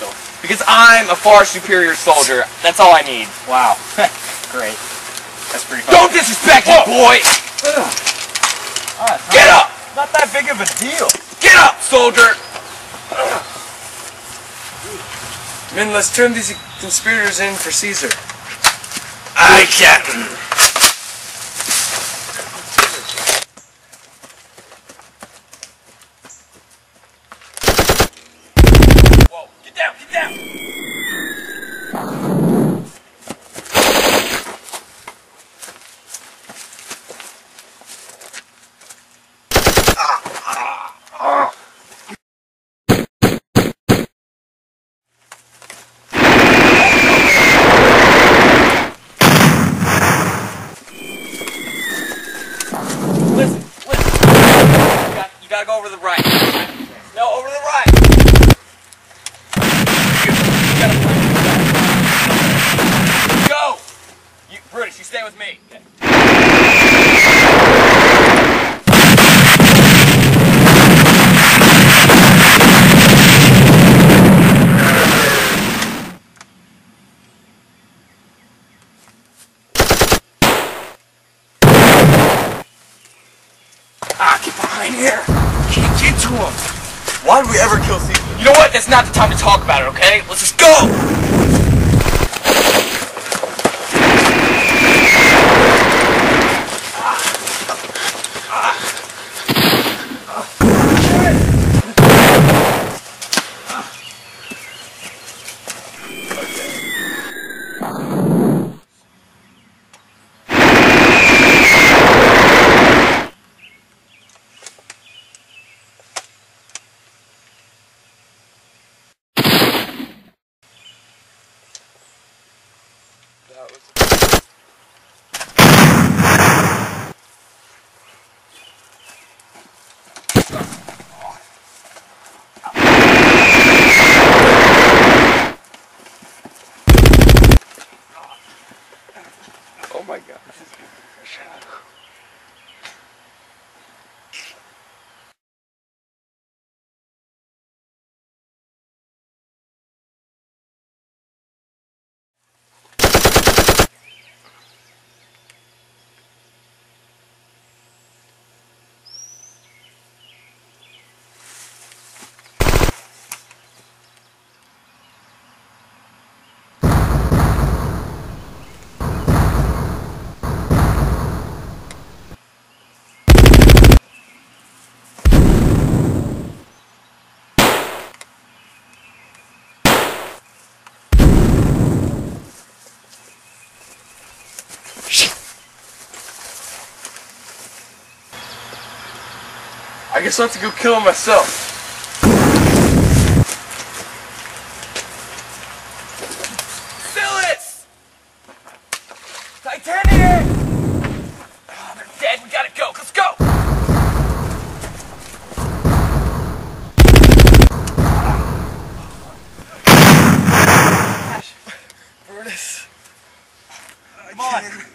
pistol? Because I'm a far superior soldier. That's all I need. Wow. Great. That's pretty fun. Don't disrespect me, boy! Get up! Not that big of a deal. Get up, soldier! Men, let's turn these conspirators in for Caesar. Aye, Captain. Whoa, get down, get down! Listen. You gotta go over to the right. No, over to the right. You gotta go. British, you stay with me. Okay. Get behind here! Can't get to him! Why did we ever kill Caesar? You know what? That's not the time to talk about it, okay? Let's just go! Oh my God. I guess I'll have to go kill him myself. Phyllis! Titanic! Oh, they're dead. We gotta go. Let's go! Brutus. Come on.